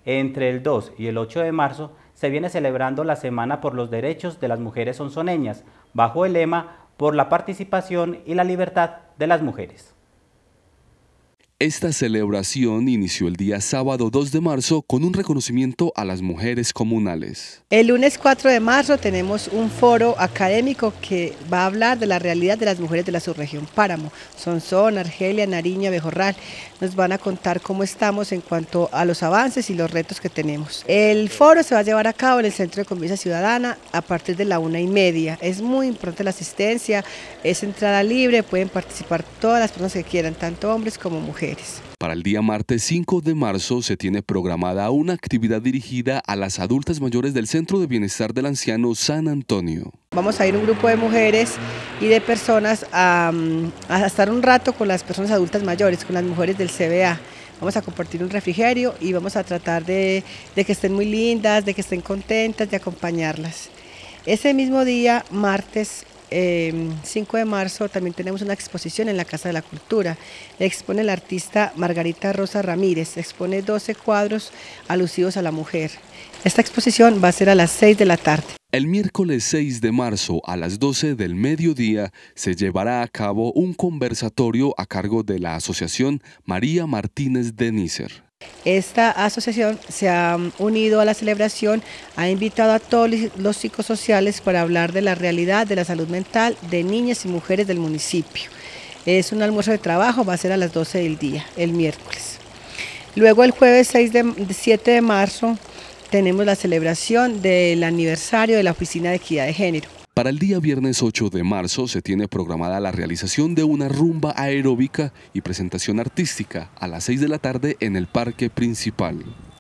Entre el 2 y el 8 de marzo se viene celebrando la Semana por los Derechos de las Mujeres Sonsoneñas, bajo el lema por la participación y la libertad de las mujeres. Esta celebración inició el día sábado 2 de marzo con un reconocimiento a las mujeres comunales. El lunes 4 de marzo tenemos un foro académico que va a hablar de la realidad de las mujeres de la subregión Páramo, Sonsón, Argelia, Nariño, Abejorral. Nos van a contar cómo estamos en cuanto a los avances y los retos que tenemos. El foro se va a llevar a cabo en el Centro de Convivencia Ciudadana a partir de la 1:30. Es muy importante la asistencia, es entrada libre, pueden participar todas las personas que quieran, tanto hombres como mujeres. Para el día martes 5 de marzo se tiene programada una actividad dirigida a las adultas mayores del Centro de Bienestar del Anciano San Antonio. Vamos a ir un grupo de mujeres y de personas a estar un rato con las personas adultas mayores, con las mujeres del CBA. Vamos a compartir un refrigerio y vamos a tratar de que estén muy lindas, de que estén contentas, de acompañarlas. Ese mismo día, martes 5 de marzo, también tenemos una exposición en la Casa de la Cultura. Expone la artista Margarita Rosa Ramírez, expone 12 cuadros alusivos a la mujer. Esta exposición va a ser a las 6 de la tarde. El miércoles 6 de marzo a las 12 del mediodía se llevará a cabo un conversatorio a cargo de la Asociación María Martínez de Nícer. Esta asociación se ha unido a la celebración, ha invitado a todos los psicosociales para hablar de la realidad de la salud mental de niñas y mujeres del municipio. Es un almuerzo de trabajo, va a ser a las 12 del día, el miércoles. Luego el jueves 7 de marzo tenemos la celebración del aniversario de la Oficina de Equidad de Género. Para el día viernes 8 de marzo se tiene programada la realización de una rumba aeróbica y presentación artística a las 6 de la tarde en el parque principal.